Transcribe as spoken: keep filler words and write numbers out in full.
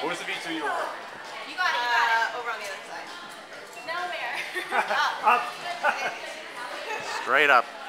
What was the V two you were working? You got it, you got it. Uh, over on the other side. Nowhere. Up. Up. Straight up.